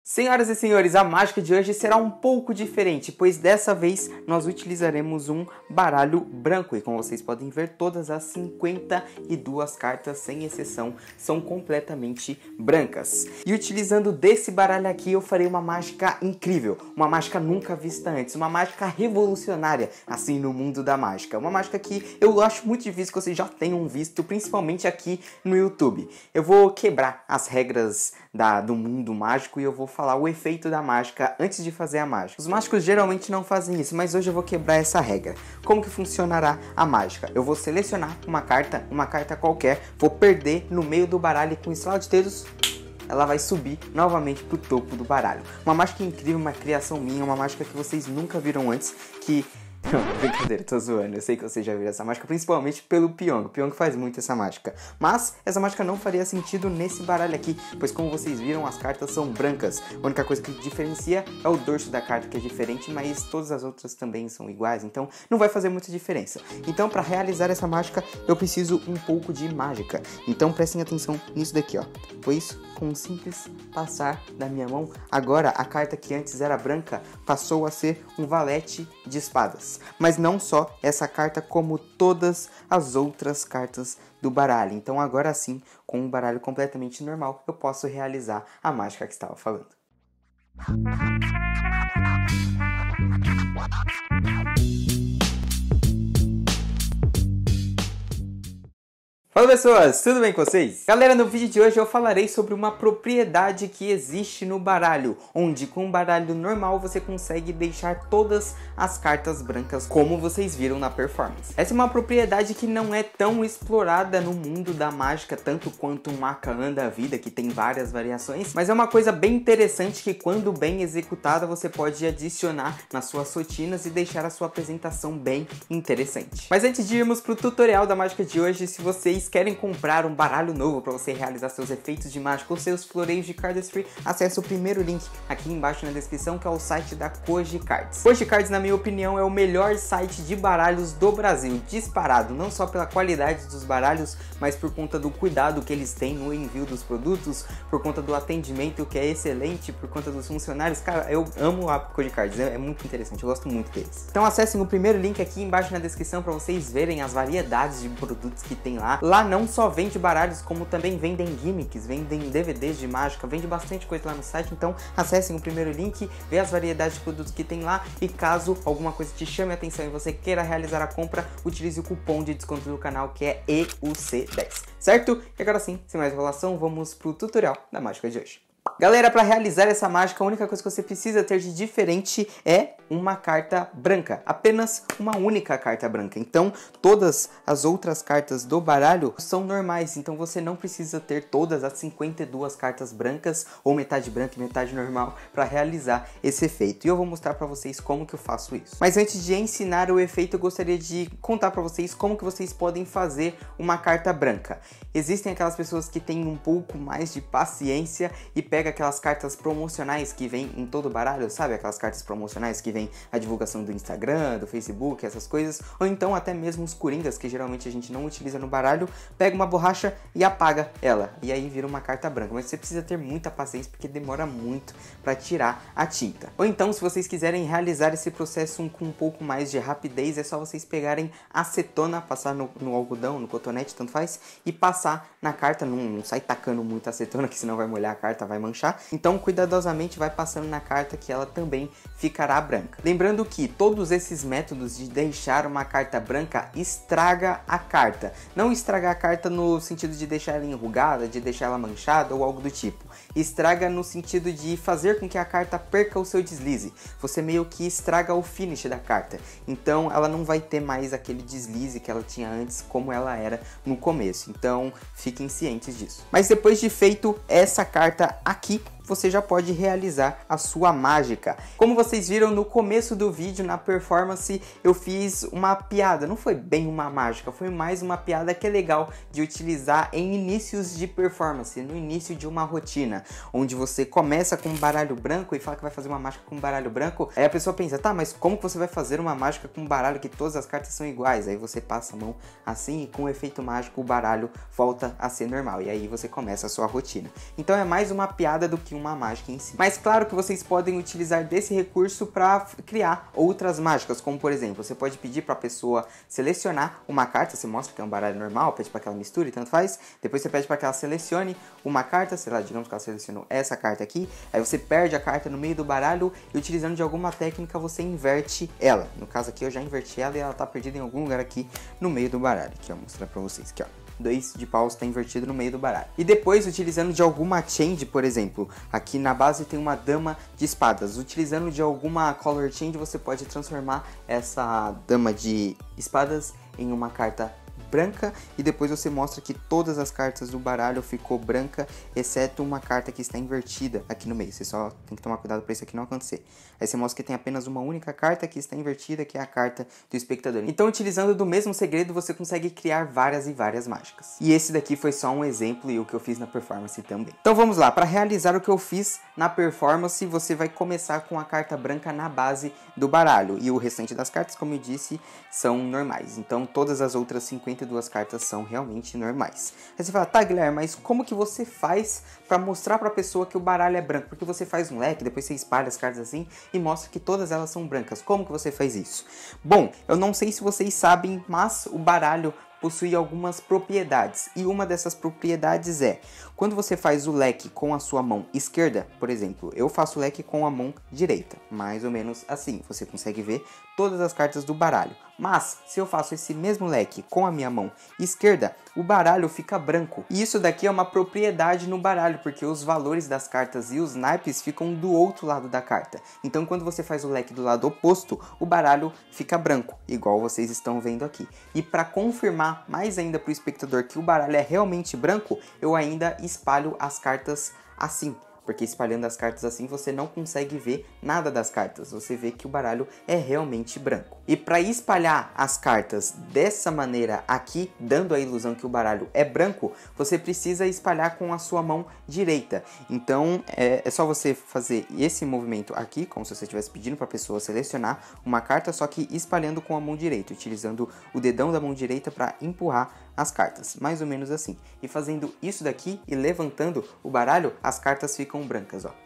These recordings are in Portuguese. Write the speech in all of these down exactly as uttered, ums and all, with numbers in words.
Senhoras e senhores, a mágica de hoje será um pouco diferente, pois dessa vez nós utilizaremos um baralho branco e como vocês podem ver, todas as cinquenta e duas cartas, sem exceção, são completamente brancas. E utilizando desse baralho aqui, eu farei uma mágica incrível, uma mágica nunca vista antes, uma mágica revolucionária, assim, no mundo da mágica. Uma mágica que eu acho muito difícil que vocês já tenham visto, principalmente aqui no YouTube. Eu vou quebrar as regras da, do mundo mágico e eu vou falar o efeito da mágica antes de fazer a mágica. Os mágicos geralmente não fazem isso, mas hoje eu vou quebrar essa regra. Como que funcionará a mágica? Eu vou selecionar uma carta, uma carta qualquer, vou perder no meio do baralho e com estalar de dedos ela vai subir novamente pro topo do baralho. Uma mágica incrível, uma criação minha, uma mágica que vocês nunca viram antes, que... Não, brincadeira, tô zoando, eu sei que vocês já viram essa mágica, principalmente pelo Pyong, o Pyong faz muito essa mágica. Mas essa mágica não faria sentido nesse baralho aqui, pois como vocês viram, as cartas são brancas. A única coisa que diferencia é o dorso da carta que é diferente, mas todas as outras também são iguais, então não vai fazer muita diferença. Então para realizar essa mágica, eu preciso um pouco de mágica. Então prestem atenção nisso daqui, ó. Foi isso, com um simples passar da minha mão, agora a carta que antes era branca passou a ser um valete de espadas. Mas não só essa carta, como todas as outras cartas do baralho. Então agora sim, com um baralho completamente normal, eu posso realizar a mágica que estava falando. Fala pessoas, tudo bem com vocês? Galera, no vídeo de hoje eu falarei sobre uma propriedade que existe no baralho, onde com um baralho normal você consegue deixar todas as cartas brancas como vocês viram na performance. Essa é uma propriedade que não é tão explorada no mundo da mágica, tanto quanto um Akaan da vida, que tem várias variações, mas é uma coisa bem interessante que quando bem executada você pode adicionar nas suas rotinas e deixar a sua apresentação bem interessante. Mas antes de irmos para o tutorial da mágica de hoje, se vocês querem comprar um baralho novo para você realizar seus efeitos de mágica ou seus floreios de cardistry, acesse o primeiro link aqui embaixo na descrição, que é o site da Koji Cards. Koji Cards, na minha opinião, é o melhor site de baralhos do Brasil, disparado, não só pela qualidade dos baralhos, mas por conta do cuidado que eles têm no envio dos produtos, por conta do atendimento que é excelente, por conta dos funcionários. Cara, eu amo a Koji Cards, é muito interessante, eu gosto muito deles. Então acessem o primeiro link aqui embaixo na descrição para vocês verem as variedades de produtos que tem lá. Lá não só vende baralhos, como também vendem gimmicks, vendem D V Ds de mágica, vende bastante coisa lá no site, então acessem o primeiro link, vê as variedades de produtos que tem lá e caso alguma coisa te chame a atenção e você queira realizar a compra, utilize o cupom de desconto do canal que é E U C dez, certo? E agora sim, sem mais enrolação, vamos pro tutorial da mágica de hoje. Galera, para realizar essa mágica, a única coisa que você precisa ter de diferente é uma carta branca. Apenas uma única carta branca. Então, todas as outras cartas do baralho são normais. Então, você não precisa ter todas as cinquenta e duas cartas brancas ou metade branca e metade normal para realizar esse efeito. E eu vou mostrar para vocês como que eu faço isso. Mas antes de ensinar o efeito, eu gostaria de contar para vocês como que vocês podem fazer uma carta branca. Existem aquelas pessoas que têm um pouco mais de paciência e pega aquelas cartas promocionais que vem em todo o baralho, sabe? Aquelas cartas promocionais que vem a divulgação do Instagram, do Facebook, essas coisas. Ou então até mesmo os coringas, que geralmente a gente não utiliza no baralho, pega uma borracha e apaga ela. E aí vira uma carta branca. Mas você precisa ter muita paciência porque demora muito para tirar a tinta. Ou então, se vocês quiserem realizar esse processo com um pouco mais de rapidez, é só vocês pegarem acetona, passar no, no algodão, no cotonete, tanto faz, e passar na carta. Não, não sai tacando muito acetona, que senão vai molhar a carta, vai manchar. Então, cuidadosamente vai passando na carta que ela também ficará branca. Lembrando que todos esses métodos de deixar uma carta branca estraga a carta. Não estragar a carta no sentido de deixar ela enrugada, de deixar ela manchada ou algo do tipo. Estraga no sentido de fazer com que a carta perca o seu deslize. Você meio que estraga o finish da carta. Então, ela não vai ter mais aquele deslize que ela tinha antes, como ela era no começo. Então, fiquem cientes disso. Mas depois de feito essa carta aqui, você já pode realizar a sua mágica. Como vocês viram no começo do vídeo, na performance, eu fiz uma piada. Não foi bem uma mágica, foi mais uma piada que é legal de utilizar em inícios de performance, no início de uma rotina, onde você começa com um baralho branco e fala que vai fazer uma mágica com um baralho branco. Aí a pessoa pensa, tá, mas como que você vai fazer uma mágica com um baralho que todas as cartas são iguais? Aí você passa a mão assim e com o efeito mágico o baralho volta a ser normal. E aí você começa a sua rotina. Então é mais uma piada do que uma mágica em si. Mas claro que vocês podem utilizar desse recurso para criar outras mágicas, como por exemplo, você pode pedir para a pessoa selecionar uma carta, você mostra que é um baralho normal, pede para que ela misture, tanto faz, depois você pede para que ela selecione uma carta, sei lá, digamos que ela selecionou essa carta aqui, aí você perde a carta no meio do baralho e utilizando de alguma técnica você inverte ela. No caso aqui eu já inverti ela e ela tá perdida em algum lugar aqui no meio do baralho, aqui ó, vou mostrar para vocês aqui ó. Dois de paus está invertido no meio do baralho. E depois, utilizando de alguma change, por exemplo, aqui na base tem uma dama de espadas. Utilizando de alguma color change, você pode transformar essa dama de espadas em uma carta branca e depois você mostra que todas as cartas do baralho ficou branca, exceto uma carta que está invertida aqui no meio. Você só tem que tomar cuidado para isso aqui não acontecer. Aí você mostra que tem apenas uma única carta que está invertida, que é a carta do espectador. Então, utilizando do mesmo segredo, você consegue criar várias e várias mágicas. E esse daqui foi só um exemplo e o que eu fiz na performance também. Então vamos lá, para realizar o que eu fiz na performance, você vai começar com a carta branca na base do baralho. E o restante das cartas, como eu disse, são normais. Então todas as outras cinquenta e duas cartas são realmente normais. Aí você fala, tá Guilherme, mas como que você faz para mostrar para a pessoa que o baralho é branco? Porque você faz um leque, depois você espalha as cartas assim e mostra que todas elas são brancas. Como que você faz isso? Bom, eu não sei se vocês sabem, mas o baralho possui algumas propriedades, e uma dessas propriedades é, quando você faz o leque com a sua mão esquerda, por exemplo, eu faço o leque com a mão direita, mais ou menos assim, você consegue ver todas as cartas do baralho. Mas, se eu faço esse mesmo leque com a minha mão esquerda, o baralho fica branco. E isso daqui é uma propriedade no baralho, porque os valores das cartas e os naipes ficam do outro lado da carta. Então, quando você faz o leque do lado oposto, o baralho fica branco, igual vocês estão vendo aqui. E para confirmar mais ainda para o espectador que o baralho é realmente branco, eu ainda espalho as cartas assim. Porque espalhando as cartas assim você não consegue ver nada das cartas, você vê que o baralho é realmente branco. E para espalhar as cartas dessa maneira aqui, dando a ilusão que o baralho é branco, você precisa espalhar com a sua mão direita. Então é, é só você fazer esse movimento aqui, como se você estivesse pedindo para a pessoa selecionar uma carta, só que espalhando com a mão direita, utilizando o dedão da mão direita para empurrar as cartas, mais ou menos assim. E fazendo isso daqui e levantando o baralho, as cartas ficam brancas, ó.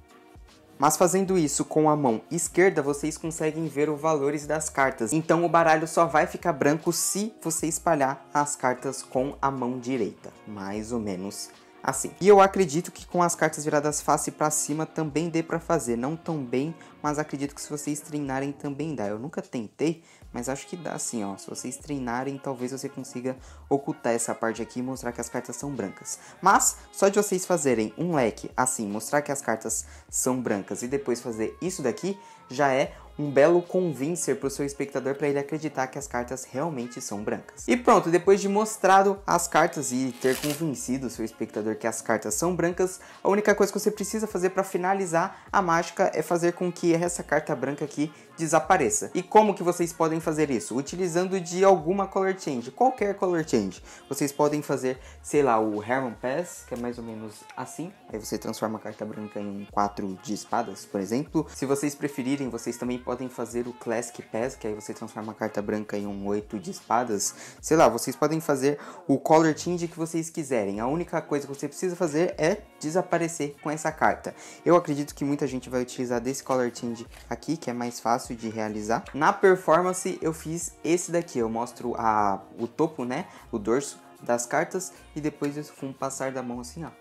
Mas fazendo isso com a mão esquerda, vocês conseguem ver os valores das cartas. Então o baralho só vai ficar branco se você espalhar as cartas com a mão direita, mais ou menos assim. E eu acredito que com as cartas viradas face para cima também dê para fazer, não tão bem, mas acredito que se vocês treinarem também dá. Eu nunca tentei, mas acho que dá assim, ó. Se vocês treinarem, talvez você consiga ocultar essa parte aqui e mostrar que as cartas são brancas. Mas só de vocês fazerem um leque assim, mostrar que as cartas são brancas e depois fazer isso daqui, já é um belo convincer para o seu espectador para ele acreditar que as cartas realmente são brancas. E pronto, depois de mostrado as cartas e ter convencido o seu espectador que as cartas são brancas, a única coisa que você precisa fazer para finalizar a mágica é fazer com que essa carta branca aqui desapareça. E como que vocês podem fazer isso? Utilizando de alguma color change, qualquer color change. Vocês podem fazer, sei lá, o Herman Pass, que é mais ou menos assim. Aí você transforma a carta branca em um quatro de espadas, por exemplo. Se vocês preferirem, vocês também podem fazer o Classic Pass, que aí você transforma a carta branca em um oito de espadas. Sei lá, vocês podem fazer o color change que vocês quiserem. A única coisa que você precisa fazer é desaparecer com essa carta. Eu acredito que muita gente vai utilizar desse color change aqui, que é mais fácil de realizar. Na performance eu fiz esse daqui, eu mostro a, o topo, né, o dorso das cartas e depois eu fumo passar da mão assim, ó.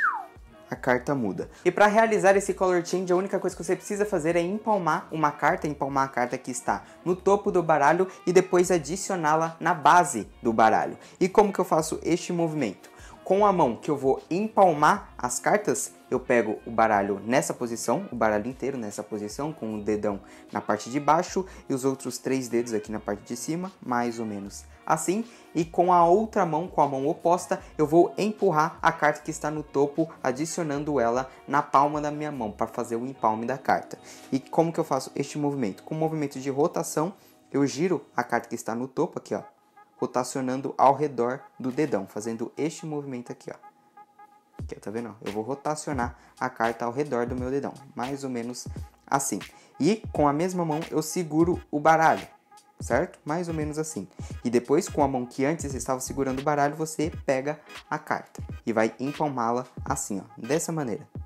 A carta muda. E para realizar esse color change, a única coisa que você precisa fazer é empalmar uma carta, empalmar a carta que está no topo do baralho e depois adicioná-la na base do baralho. E como que eu faço este movimento? Com a mão que eu vou empalmar as cartas, eu pego o baralho nessa posição, o baralho inteiro nessa posição, com o dedão na parte de baixo e os outros três dedos aqui na parte de cima, mais ou menos assim. E com a outra mão, com a mão oposta, eu vou empurrar a carta que está no topo, adicionando ela na palma da minha mão, para fazer o empalme da carta. E como que eu faço este movimento? Com o movimento de rotação, eu giro a carta que está no topo aqui, ó, rotacionando ao redor do dedão, fazendo este movimento aqui, ó. Aqui, tá vendo? Eu vou rotacionar a carta ao redor do meu dedão, mais ou menos assim. E com a mesma mão eu seguro o baralho, certo? Mais ou menos assim. E depois, com a mão que antes estava segurando o baralho, você pega a carta e vai empalmá-la assim, ó, dessa maneira,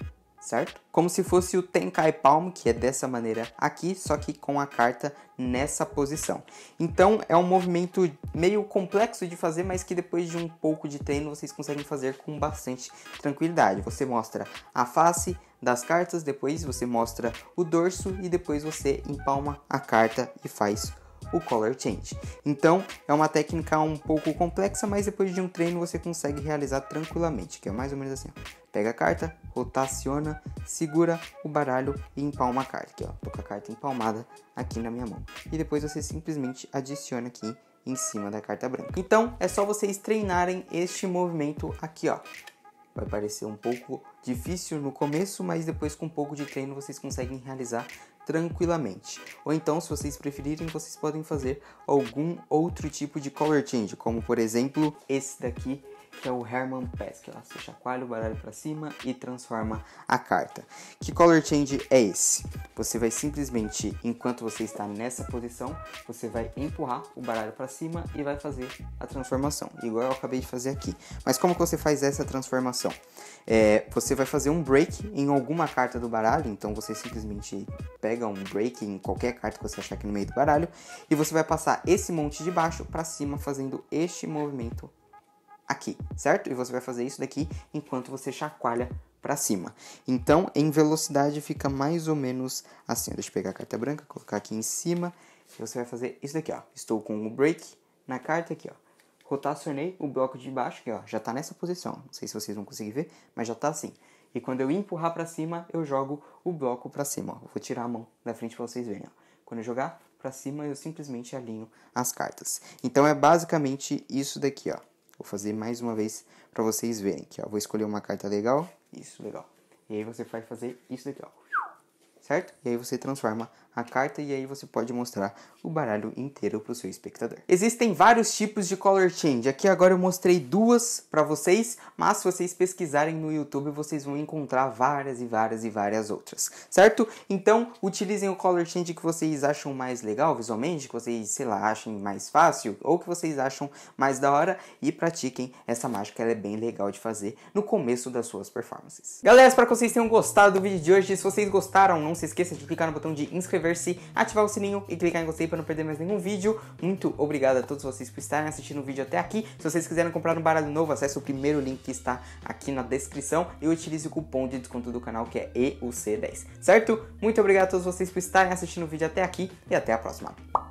certo? Como se fosse o Tenkai Palm, que é dessa maneira aqui, só que com a carta nessa posição. Então é um movimento meio complexo de fazer, mas que depois de um pouco de treino vocês conseguem fazer com bastante tranquilidade. Você mostra a face das cartas, depois você mostra o dorso e depois você empalma a carta e faz o Color Change. Então é uma técnica um pouco complexa, mas depois de um treino você consegue realizar tranquilamente, que é mais ou menos assim, ó. Pega a carta, rotaciona, segura o baralho e empalma a carta. Aqui, ó, tô com a carta empalmada aqui na minha mão. E depois você simplesmente adiciona aqui em cima da carta branca. Então é só vocês treinarem este movimento aqui, ó. Vai parecer um pouco difícil no começo, mas depois com um pouco de treino vocês conseguem realizar tranquilamente. Ou então, se vocês preferirem, vocês podem fazer algum outro tipo de color change, como por exemplo esse daqui, que é o Herman Pass, que ó, você chacoalha o baralho para cima e transforma a carta. Que color change é esse? Você vai simplesmente, enquanto você está nessa posição, você vai empurrar o baralho para cima e vai fazer a transformação, igual eu acabei de fazer aqui. Mas como que você faz essa transformação? É, você vai fazer um break em alguma carta do baralho, então você simplesmente pega um break em qualquer carta que você achar aqui no meio do baralho e você vai passar esse monte de baixo para cima fazendo este movimento aqui, certo? E você vai fazer isso daqui enquanto você chacoalha para cima. Então, em velocidade fica mais ou menos assim. Deixa eu pegar a carta branca, colocar aqui em cima. E você vai fazer isso daqui, ó. Estou com o break na carta aqui, ó. Rotacionei o bloco de baixo, que ó, já tá nessa posição. Não sei se vocês vão conseguir ver, mas já tá assim. E quando eu empurrar para cima, eu jogo o bloco para cima, ó. Vou tirar a mão da frente para vocês verem, ó. Quando eu jogar para cima, eu simplesmente alinho as cartas. Então, é basicamente isso daqui, ó. Vou fazer mais uma vez para vocês verem aqui, ó. Vou escolher uma carta legal. Isso, legal. E aí você vai fazer isso daqui, ó. Certo? E aí você transforma a carta e aí você pode mostrar o baralho inteiro para o seu espectador. Existem vários tipos de color change. Aqui agora eu mostrei duas para vocês, mas se vocês pesquisarem no YouTube vocês vão encontrar várias e várias e várias outras, certo? Então utilizem o color change que vocês acham mais legal visualmente, que vocês, sei lá, achem mais fácil ou que vocês acham mais da hora e pratiquem essa mágica, ela é bem legal de fazer no começo das suas performances. Galera, espero que vocês tenham gostado do vídeo de hoje. Se vocês gostaram, não se esqueça de clicar no botão de inscrever-se, ativar o sininho e clicar em gostei para não perder mais nenhum vídeo. Muito obrigado a todos vocês por estarem assistindo o vídeo até aqui. Se vocês quiserem comprar um baralho novo, acesse o primeiro link que está aqui na descrição e utilize o cupom de desconto do canal que é E U C dez, certo? Muito obrigado a todos vocês por estarem assistindo o vídeo até aqui e até a próxima.